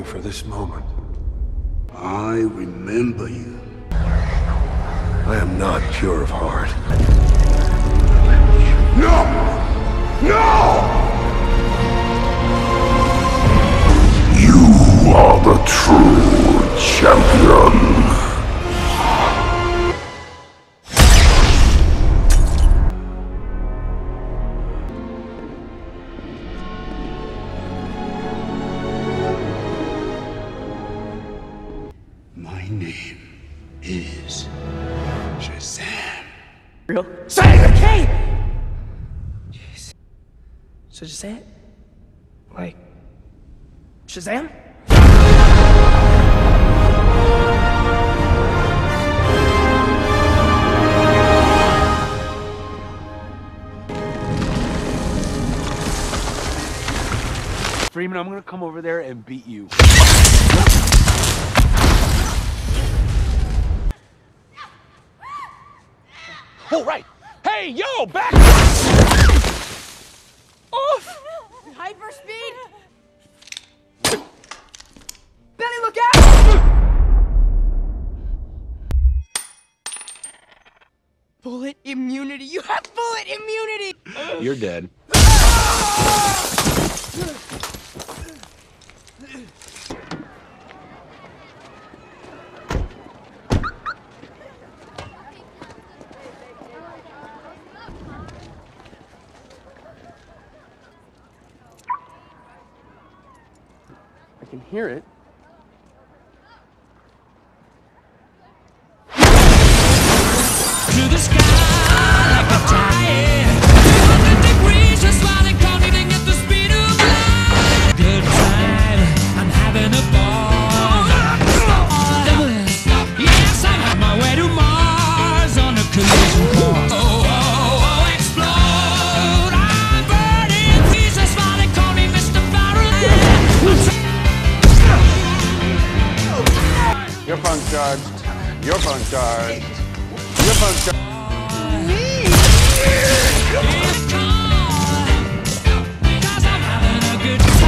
waiting for this moment. I remember you. I am not pure of heart. No! No! You are the true champion. My name is Shazam. Real? Say it! Okay! Jeez. So just say it? Like... Shazam? Freeman, I'm gonna come over there and beat you. Oh, right! Hey, yo, back! Off! Hyperspeed! Benny, look out! Bullet immunity! You have bullet immunity! You're dead. I can hear it. To the sky like a giant 200 degrees, just smiling, counting at the speed of light. Good time, I'm having a ball. Yes, I'm on my way to Mars on a collision course. Oh, oh, oh, explode. I'm burning. He's just smiling, call me Mr. Fahrenheit. Your phone's charged. Your phone's charged. Your phone's charged. It's gone, 'cause I'm having a good time.